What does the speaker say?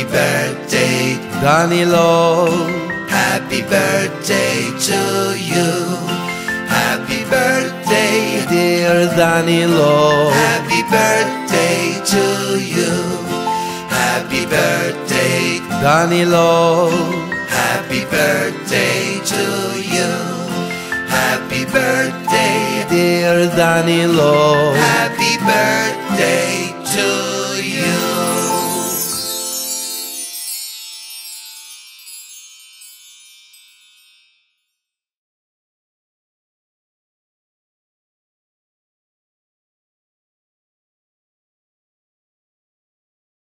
Happy birthday, Danilo. happy birthday to you. Happy birthday, Dear Danilo. happy birthday to you. Happy birthday, Danilo. happy birthday to you. Happy birthday, Dear Danilo. happy birthday to you.